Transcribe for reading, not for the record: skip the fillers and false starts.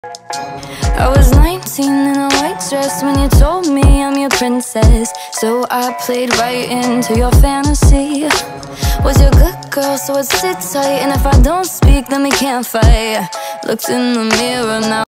I was 19 in a white dress when you told me I'm your princess. So I played right into your fantasy. Was your good girl, so I'd sit tight. And if I don't speak, then we can't fight. Looked in the mirror now.